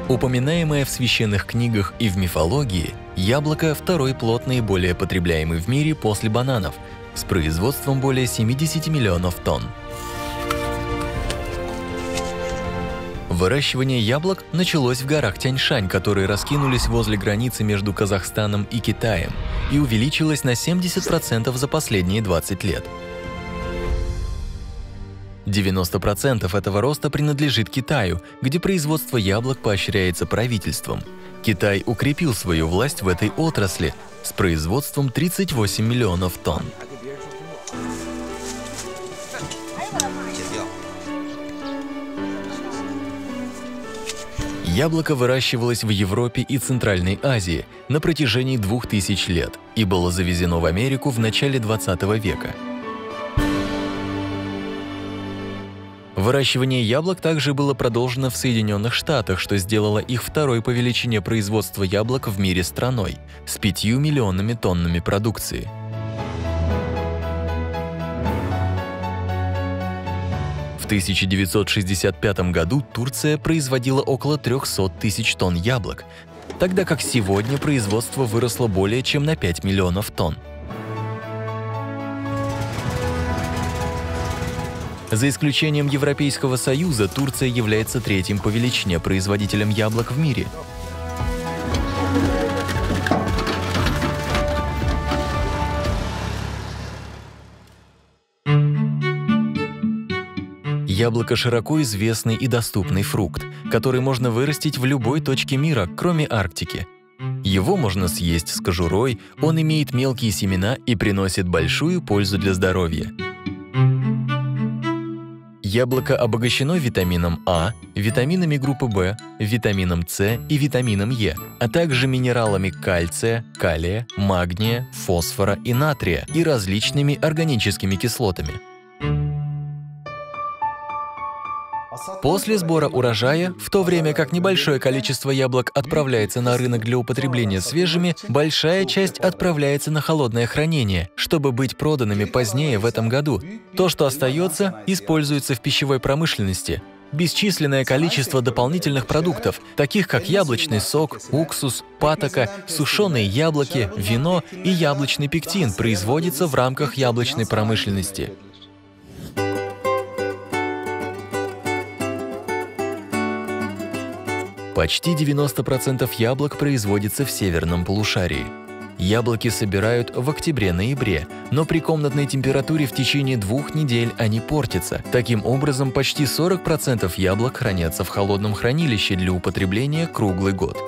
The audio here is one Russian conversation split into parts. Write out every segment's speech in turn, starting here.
Упоминаемое в священных книгах и в мифологии, яблоко – второй плод, наиболее потребляемый в мире после бананов, с производством более 70 миллионов тонн. Выращивание яблок началось в горах Тяньшань, которые раскинулись возле границы между Казахстаном и Китаем, и увеличилось на 70% за последние 20 лет. 90% этого роста принадлежит Китаю, где производство яблок поощряется правительством. Китай укрепил свою власть в этой отрасли с производством 38 миллионов тонн. Яблоко выращивалось в Европе и Центральной Азии на протяжении 2000 лет и было завезено в Америку в начале 20 века. Выращивание яблок также было продолжено в Соединенных Штатах, что сделало их второй по величине производства яблок в мире страной с 5 миллионами тоннами продукции. В 1965 году Турция производила около 300 тысяч тонн яблок, тогда как сегодня производство выросло более чем на 5 миллионов тонн. За исключением Европейского Союза, Турция является третьим по величине производителем яблок в мире. Яблоко – широко известный и доступный фрукт, который можно вырастить в любой точке мира, кроме Арктики. Его можно съесть с кожурой, он имеет мелкие семена и приносит большую пользу для здоровья. Яблоко обогащено витамином А, витаминами группы В, витамином С и витамином Е, а также минералами кальция, калия, магния, фосфора и натрия и различными органическими кислотами. После сбора урожая, в то время как небольшое количество яблок отправляется на рынок для употребления свежими, большая часть отправляется на холодное хранение, чтобы быть проданными позднее в этом году. То, что остается, используется в пищевой промышленности. Бесчисленное количество дополнительных продуктов, таких как яблочный сок, уксус, патока, сушеные яблоки, вино и яблочный пектин, производится в рамках яблочной промышленности. Почти 90% яблок производится в северном полушарии. Яблоки собирают в октябре-ноябре, но при комнатной температуре в течение 2 недель они портятся. Таким образом, почти 40% яблок хранятся в холодном хранилище для употребления круглый год.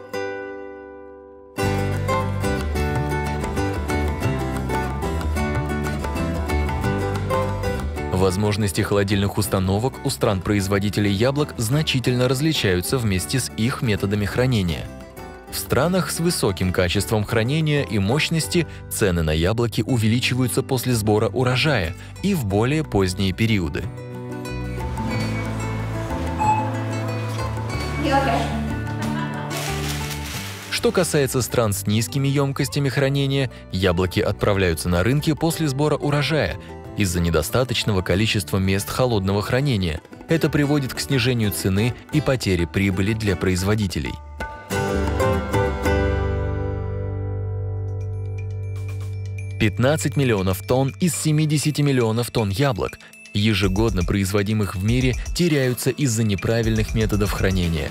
Возможности холодильных установок у стран-производителей яблок значительно различаются вместе с их методами хранения. В странах с высоким качеством хранения и мощности цены на яблоки увеличиваются после сбора урожая и в более поздние периоды. Что касается стран с низкими емкостями хранения, яблоки отправляются на рынки после сбора урожая из-за недостаточного количества мест холодного хранения. Это приводит к снижению цены и потере прибыли для производителей. $15 миллионов тонн из 70 миллионов тонн яблок, ежегодно производимых в мире, теряются из-за неправильных методов хранения.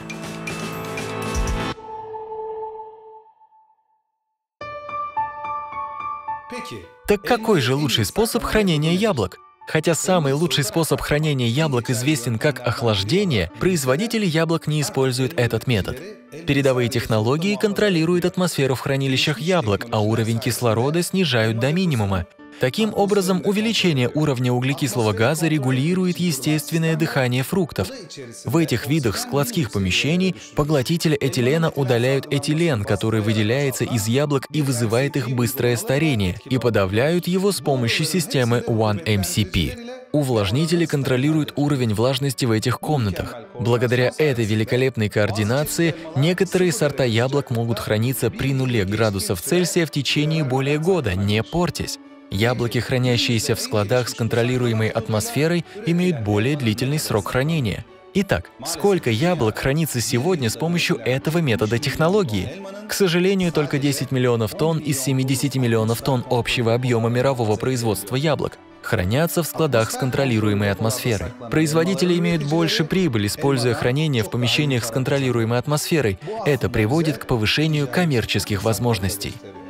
Так какой же лучший способ хранения яблок? Хотя самый лучший способ хранения яблок известен как охлаждение, производители яблок не используют этот метод. Передовые технологии контролируют атмосферу в хранилищах яблок, а уровень кислорода снижают до минимума. Таким образом, увеличение уровня углекислого газа регулирует естественное дыхание фруктов. В этих видах складских помещений поглотители этилена удаляют этилен, который выделяется из яблок и вызывает их быстрое старение, и подавляют его с помощью системы 1MCP. Увлажнители контролируют уровень влажности в этих комнатах. Благодаря этой великолепной координации некоторые сорта яблок могут храниться при 0 градусов Цельсия в течение более года, не портясь. Яблоки, хранящиеся в складах с контролируемой атмосферой, имеют более длительный срок хранения. Итак, сколько яблок хранится сегодня с помощью этого метода технологии? К сожалению, только 10 миллионов тонн из 70 миллионов тонн общего объема мирового производства яблок хранятся в складах с контролируемой атмосферой. Производители имеют больше прибыли, используя хранение в помещениях с контролируемой атмосферой. Это приводит к повышению коммерческих возможностей.